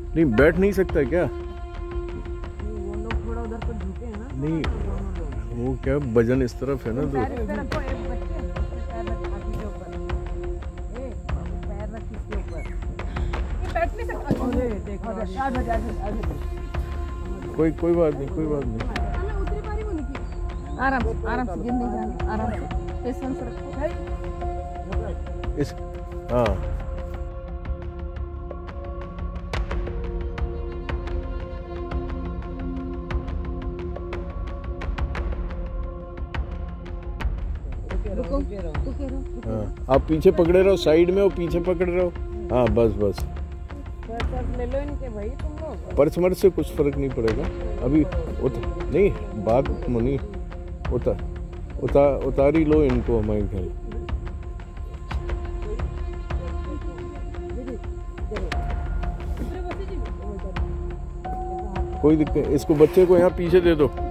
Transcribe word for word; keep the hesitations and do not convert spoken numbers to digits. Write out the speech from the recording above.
नहीं बैठ नहीं सकता क्या? वो लोग थोड़ा उधर पर झुके हैं ना। नहीं वो क्या वजन इस तरफ है ना तो पैर इस तरफ को एक बच्चे उसके पैर रख आगे के ऊपर, ए पैर रख इसके ऊपर, ये बैठ नहीं सकता। अरे देखो आगे आगे आगे कोई कोई बात नहीं कोई बात नहीं। मैं उतरी पारी वो नहीं, आराम से आराम से गिर नहीं जाना, आराम से पेशेंस रखो भाई। इस हाँ रुको रुको रुको, हाँ आप पीछे पकड़े रहो, साइड में हो, पीछे पकड़ रहे हो। हाँ बस बस पर्स ले लो इनके भाई तुम लोग। पर्स मर्स से कुछ फर्क नहीं पड़ेगा अभी। उत, नहीं बात मुनी उता, उता, उतारी लो इनको हमारे घर। कोई दिक्कत, इसको बच्चे को यहाँ पीछे दे दो।